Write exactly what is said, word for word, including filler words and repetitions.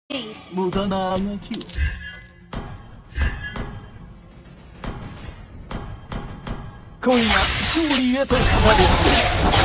無駄なあがきを。今夜勝利へと変わる。